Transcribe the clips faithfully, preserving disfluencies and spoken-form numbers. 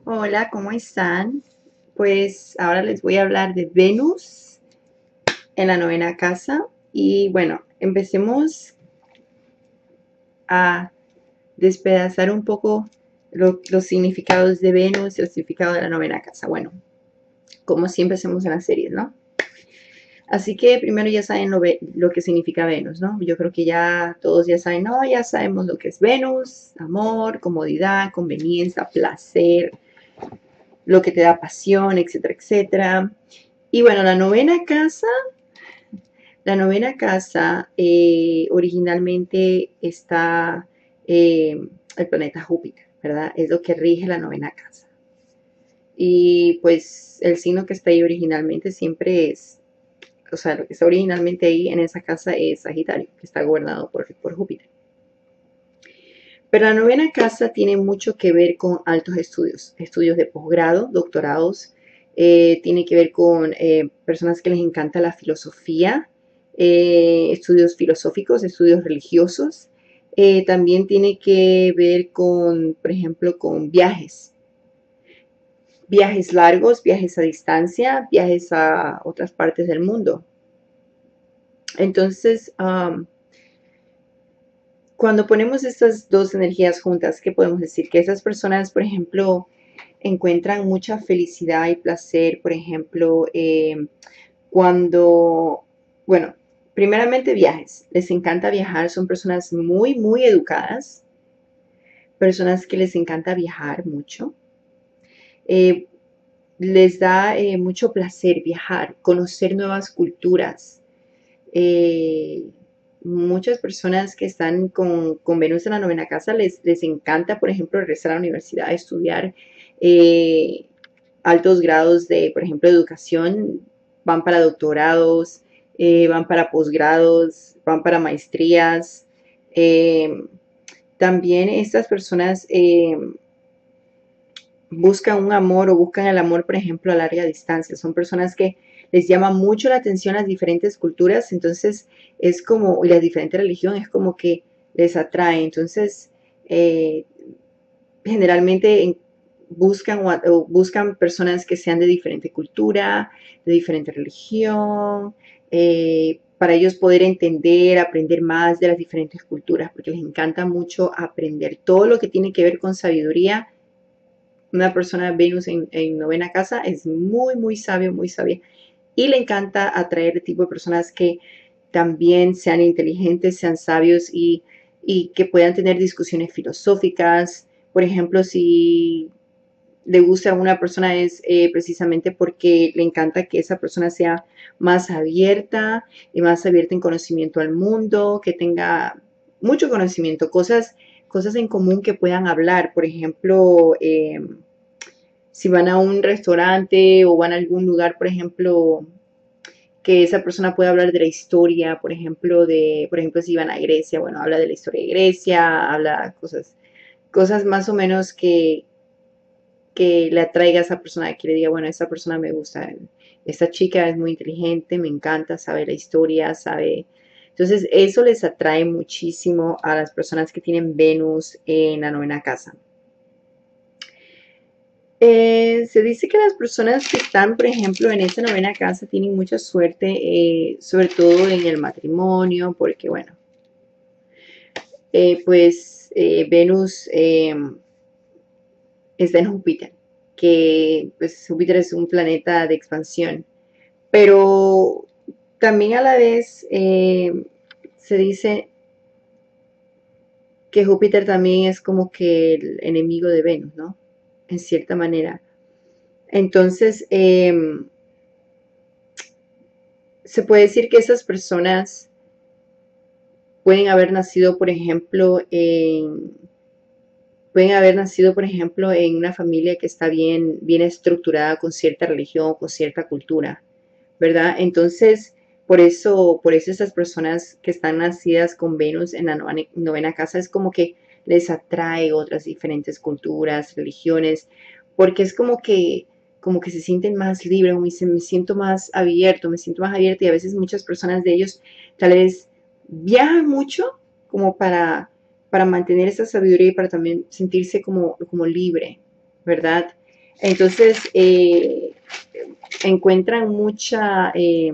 Hola, ¿cómo están? Pues ahora les voy a hablar de Venus en la novena casa. Y bueno, empecemos a despedazar un poco lo- los significados de Venus y el significado de la novena casa. Bueno, como siempre hacemos en las series, ¿no? Así que primero ya saben lo, ve- lo que significa Venus, ¿no? Yo creo que ya todos ya saben, no, ya sabemos lo que es Venus: amor, comodidad, conveniencia, placer, lo que te da pasión, etcétera, etcétera. Y bueno, la novena casa, la novena casa eh, originalmente está eh, el planeta Júpiter, ¿verdad? Es lo que rige la novena casa. Y pues el signo que está ahí originalmente siempre es, o sea, lo que está originalmente ahí en esa casa es Sagitario, que está gobernado por, por Júpiter. Pero la novena casa tiene mucho que ver con altos estudios, estudios de posgrado, doctorados, eh, tiene que ver con eh, personas que les encanta la filosofía, eh, estudios filosóficos, estudios religiosos. Eh, también tiene que ver con, por ejemplo, con viajes, viajes largos, viajes a distancia, viajes a otras partes del mundo. Entonces, um, cuando ponemos estas dos energías juntas, ¿qué podemos decir? Que esas personas, por ejemplo, encuentran mucha felicidad y placer, por ejemplo, eh, cuando, bueno, primeramente viajes, les encanta viajar, son personas muy, muy educadas, personas que les encanta viajar mucho, eh, les da eh, mucho placer viajar, conocer nuevas culturas. Eh, Muchas personas que están con, con, Venus en la novena casa les, les encanta, por ejemplo, regresar a la universidad, estudiar eh, altos grados de, por ejemplo, educación, van para doctorados, eh, van para posgrados, van para maestrías. Eh, También estas personas eh, buscan un amor o buscan el amor, por ejemplo, a larga distancia. Son personas que les llama mucho la atención las diferentes culturas, entonces es como, y las diferentes religiones, es como que les atrae. Entonces, eh, generalmente buscan o, o buscan personas que sean de diferente cultura, de diferente religión, eh, para ellos poder entender, aprender más de las diferentes culturas, porque les encanta mucho aprender todo lo que tiene que ver con sabiduría. Una persona de Venus en, en novena casa es muy, muy sabio, muy sabia. Y le encanta atraer el tipo de personas que también sean inteligentes, sean sabios y, y que puedan tener discusiones filosóficas. Por ejemplo, si le gusta a una persona es eh, precisamente porque le encanta que esa persona sea más abierta y más abierta en conocimiento al mundo, que tenga mucho conocimiento, cosas, cosas en común que puedan hablar. Por ejemplo, eh, si van a un restaurante o van a algún lugar, por ejemplo, que esa persona pueda hablar de la historia, por ejemplo, de, por ejemplo, si van a Grecia, bueno, habla de la historia de Grecia, habla cosas, cosas más o menos que, que le atraiga a esa persona, que le diga, bueno, esa persona me gusta, esta chica es muy inteligente, me encanta, sabe la historia, sabe. Entonces, eso les atrae muchísimo a las personas que tienen Venus en la novena casa. Eh, se dice que las personas que están, por ejemplo, en esta novena casa tienen mucha suerte, eh, sobre todo en el matrimonio, porque, bueno, eh, pues eh, Venus eh, está en Júpiter, que pues Júpiter es un planeta de expansión, pero también a la vez eh, se dice que Júpiter también es como que el enemigo de Venus, ¿no? En cierta manera. Entonces, eh, se puede decir que esas personas pueden haber nacido, por ejemplo, en, pueden haber nacido, por ejemplo, en una familia que está bien, bien estructurada con cierta religión, con cierta cultura, ¿verdad? Entonces, por eso, por eso esas personas que están nacidas con Venus en la novena, novena casa es como que les atrae otras diferentes culturas, religiones, porque es como que, como que se sienten más libres, me, me siento más abierto, me siento más abierto y a veces muchas personas de ellos tal vez viajan mucho como para, para, mantener esa sabiduría y para también sentirse como, como libre, ¿verdad? Entonces, eh, encuentran mucha, eh,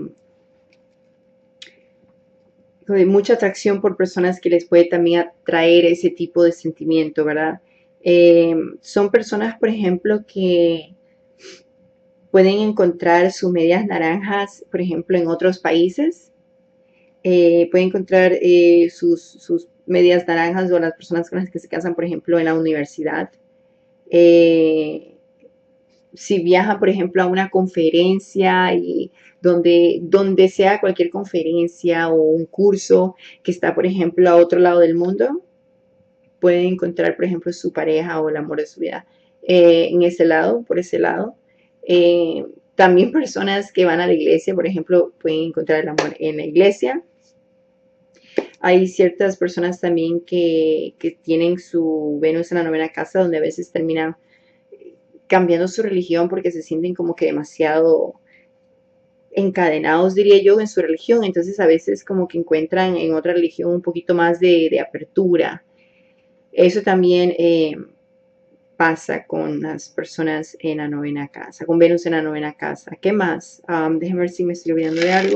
mucha atracción por personas que les puede también atraer ese tipo de sentimiento, ¿verdad? Eh, son personas, por ejemplo, que pueden encontrar sus medias naranjas, por ejemplo, en otros países. Eh, pueden encontrar eh, sus, sus, medias naranjas o las personas con las que se casan, por ejemplo, en la universidad. Eh, si viajan, por ejemplo, a una conferencia y donde, donde sea cualquier conferencia o un curso que está, por ejemplo, a otro lado del mundo, pueden encontrar, por ejemplo, su pareja o el amor de su vida eh, en ese lado, por ese lado. Eh, también personas que van a la iglesia, por ejemplo, pueden encontrar el amor en la iglesia. Hay ciertas personas también que, que tienen su Venus en la novena casa, donde a veces terminan cambiando su religión porque se sienten como que demasiado encadenados, diría yo, en su religión. Entonces a veces como que encuentran en otra religión un poquito más de, de apertura. Eso también eh, pasa con las personas en la novena casa, con Venus en la novena casa. ¿Qué más? Um, déjenme ver si me estoy olvidando de algo.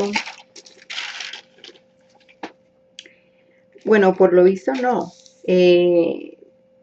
Bueno, por lo visto no. Eh,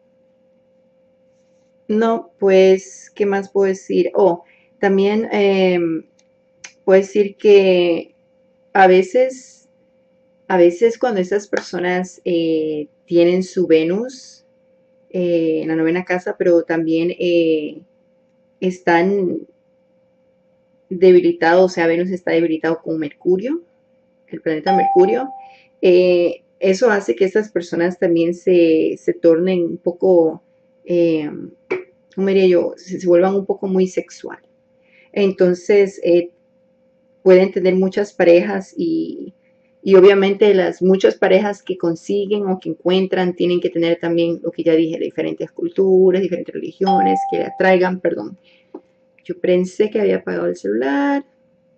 no, pues, ¿qué más puedo decir? Oh, también eh, puedo decir que a veces, a veces cuando esas personas eh, tienen su Venus eh, en la novena casa, pero también eh, están debilitados, o sea, Venus está debilitado con Mercurio, el planeta Mercurio, eh, eso hace que estas personas también se, se tornen un poco, eh, ¿cómo diría yo? Se, se, vuelvan un poco muy sexual. Entonces, eh, pueden tener muchas parejas y, y obviamente las muchas parejas que consiguen o que encuentran tienen que tener también lo que ya dije, diferentes culturas, diferentes religiones que le atraigan, perdón. Yo pensé que había apagado el celular.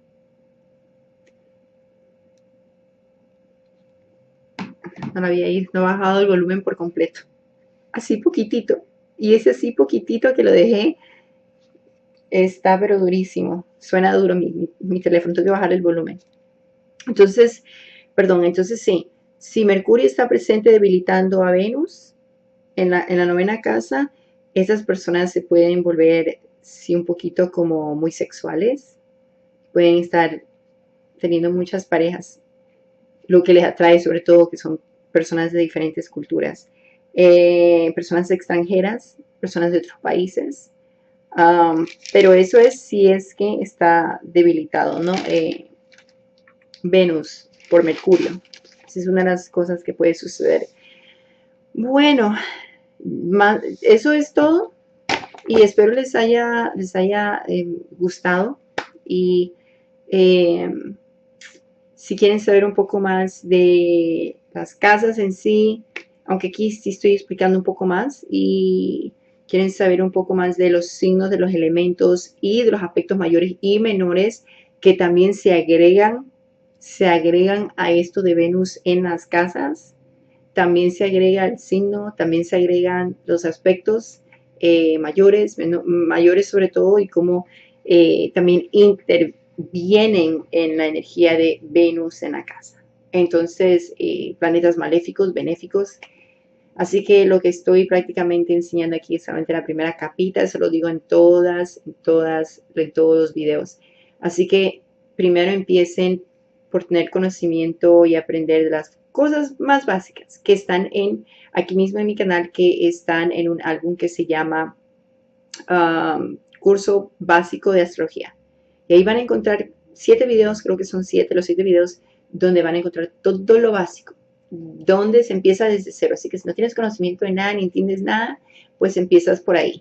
No lo había ido, no he bajado el volumen por completo. Así poquitito. Y ese así poquitito que lo dejé está pero durísimo. Suena duro mi, mi, mi teléfono, tengo que bajar el volumen. Entonces, perdón, entonces sí, si Mercurio está presente debilitando a Venus en la, en la novena casa, esas personas se pueden volver, sí, un poquito como muy sexuales. Pueden estar teniendo muchas parejas, lo que les atrae sobre todo que son personas de diferentes culturas, eh, personas extranjeras, personas de otros países. Um, pero eso es si es que está debilitado, ¿no? Eh, Venus por Mercurio. Esa es una de las cosas que puede suceder. Bueno, más, eso es todo y espero les haya, les haya eh, gustado y eh, si quieren saber un poco más de las casas en sí, aunque aquí sí estoy explicando un poco más y quieren saber un poco más de los signos, de los elementos y de los aspectos mayores y menores que también se agregan, se agregan a esto de Venus en las casas. También se agrega el signo, también se agregan los aspectos eh, mayores, mayores sobre todo, y cómo eh, también intervienen en la energía de Venus en la casa. Entonces, eh, planetas maléficos, benéficos. Así que lo que estoy prácticamente enseñando aquí es solamente la primera capita, eso lo digo en todas, en todas, en todos los videos. Así que primero empiecen por tener conocimiento y aprender de las cosas más básicas que están en aquí mismo en mi canal, que están en un álbum que se llama um, Curso Básico de Astrología. Y ahí van a encontrar siete videos, creo que son siete, los siete videos donde van a encontrar todo lo básico, donde se empieza desde cero. Así que si no tienes conocimiento de nada ni entiendes nada, pues empiezas por ahí.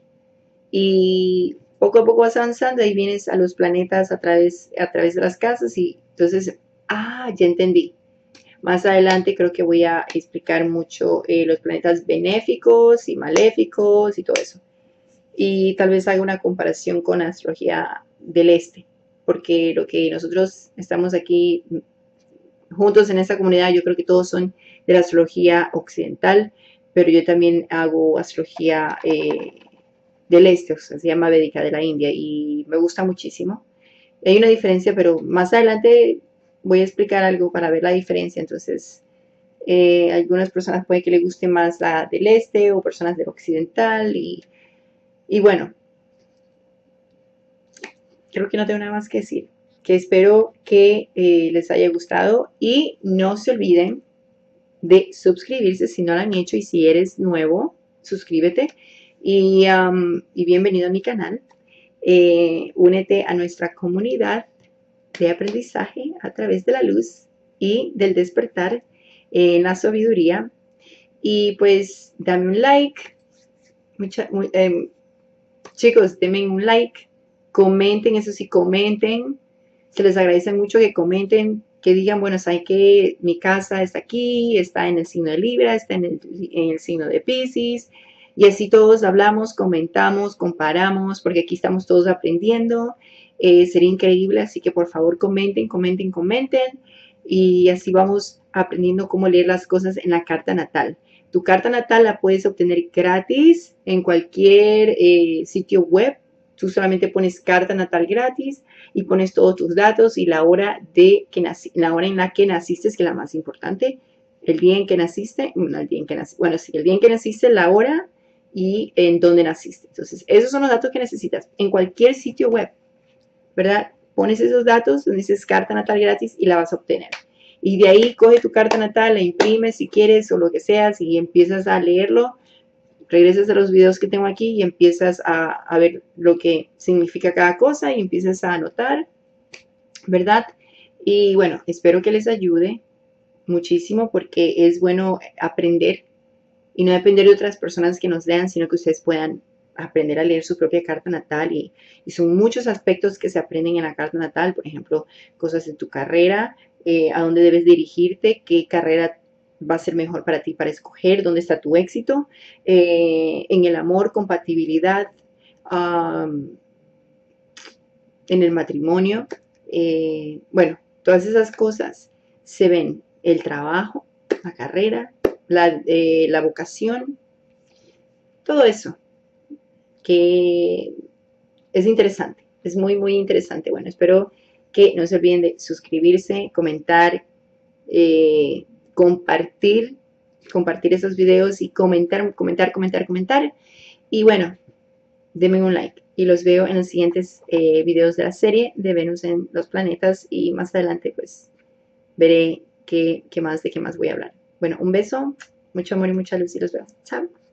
Y poco a poco vas avanzando, ahí vienes a los planetas a través, a través de las casas y entonces, ah, ya entendí. Más adelante creo que voy a explicar mucho eh, los planetas benéficos y maléficos y todo eso. Y tal vez haga una comparación con la astrología del este, porque lo que nosotros estamos aquí juntos en esta comunidad, yo creo que todos son de la astrología occidental, pero yo también hago astrología eh, del este, o sea, se llama Védica de la India y me gusta muchísimo. Hay una diferencia, pero más adelante voy a explicar algo para ver la diferencia. Entonces, eh, algunas personas puede que les guste más la del este o personas del occidental y, y bueno, creo que no tengo nada más que decir. Que espero que eh, les haya gustado y no se olviden de suscribirse si no lo han hecho y si eres nuevo, suscríbete y, um, y bienvenido a mi canal. Eh, únete a nuestra comunidad de aprendizaje a través de la luz y del despertar en la sabiduría. Y pues dame un like, mucha, muy, eh, chicos, denme un like, comenten, eso sí, comenten. Se les agradece mucho que comenten, que digan, bueno, saben que mi casa está aquí, está en el signo de Libra, está en el, en el signo de Piscis, y así todos hablamos, comentamos, comparamos, porque aquí estamos todos aprendiendo. Eh, sería increíble, así que por favor comenten, comenten, comenten, y así vamos aprendiendo cómo leer las cosas en la carta natal. Tu carta natal la puedes obtener gratis en cualquier eh, sitio web. Tú solamente pones carta natal gratis y pones todos tus datos y la hora, de que nací, la hora en la que naciste, que es la más importante. El día en que naciste, no, el día en que naciste, bueno, sí, el día en que naciste, la hora y en dónde naciste. Entonces, esos son los datos que necesitas en cualquier sitio web, ¿verdad? Pones esos datos, dices carta natal gratis y la vas a obtener. Y de ahí coge tu carta natal, la imprimes si quieres o lo que sea, y empiezas a leerlo, regresas a los videos que tengo aquí y empiezas a, a ver lo que significa cada cosa y empiezas a anotar, ¿verdad? Y bueno, espero que les ayude muchísimo porque es bueno aprender y no depender de otras personas que nos lean, sino que ustedes puedan aprender a leer su propia carta natal y, y son muchos aspectos que se aprenden en la carta natal, por ejemplo, cosas de tu carrera, eh, a dónde debes dirigirte, qué carrera va a ser mejor para ti para escoger, dónde está tu éxito, eh, en el amor, compatibilidad, um, en el matrimonio, eh, bueno, todas esas cosas se ven, el trabajo, la carrera, la, eh, la vocación, todo eso que es interesante, es muy, muy interesante. Bueno, espero que no se olviden de suscribirse, comentar, eh, compartir, compartir esos videos y comentar, comentar, comentar, comentar. Y bueno, denme un like y los veo en los siguientes eh, videos de la serie de Venus en los planetas y más adelante pues veré qué, qué más, de qué más voy a hablar. Bueno, un beso, mucho amor y mucha luz y los veo. Chao.